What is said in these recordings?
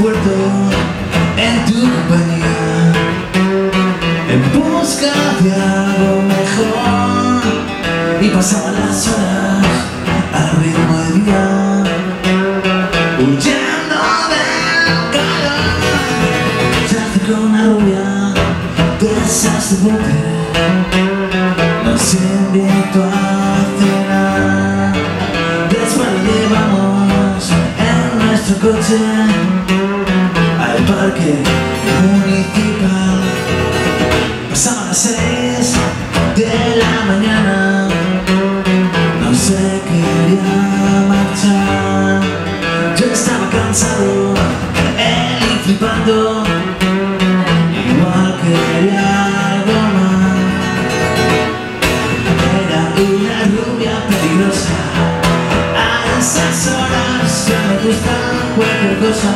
puerto en tu compañía, en busca de algo mejor, y pasaban las horas al ritmo del día, huyendo del calor. Se acercó una rubia de esas de bote, nos invitó a cenar. Después lo llevamos en nuestro coche al parque municipal. Pasaban las 6 de la mañana, no se quería marchar. Yo estaba cansado, él y flipando, igual quería algo más. Era una rubia peligrosa, a esas horas ya me gusta cualquier cosa.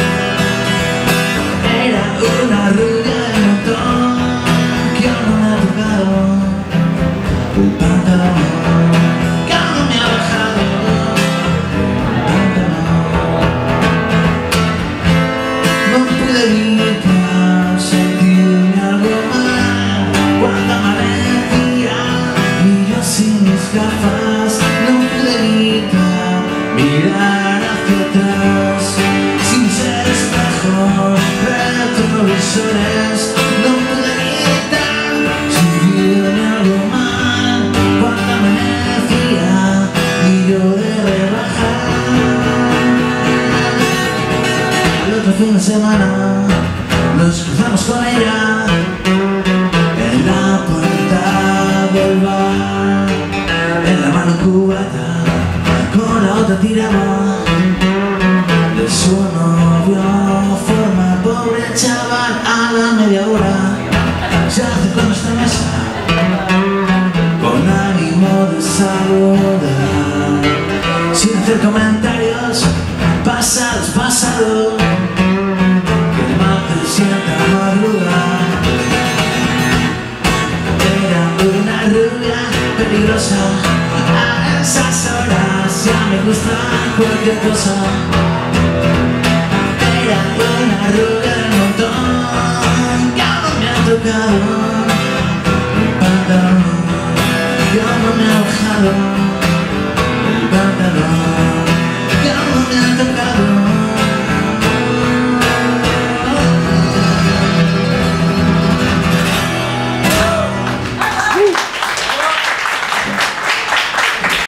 Era una rubia de montón que aún no me ha tocado el pantalón, que aún no me ha bajado el pantalón. No pude evitar sentirme algo mal cuando amanecía y yo sin mis gafas. No pude evitar mirar hacia atrás sin ser espejo, retrovisores. No pude evitar sentirme algo mal cuando amanecía y yo de rebajar. El otro fin de semana nos cruzamos con ella en la puerta del bar, en la mano cubata, con la otra tiraba de su novio. Forma pobre chaval, a la media hora se acercó a nuestra mesa con ánimo de saludar, sin hacer comentarios pasados, que el mal te sienta madrugar. Era una rubia peligrosa, a esas horas ya me gusta cualquier cosa. Era una rubia del montón que aún no me ha tocado el pantalón, que aún no me ha bajado.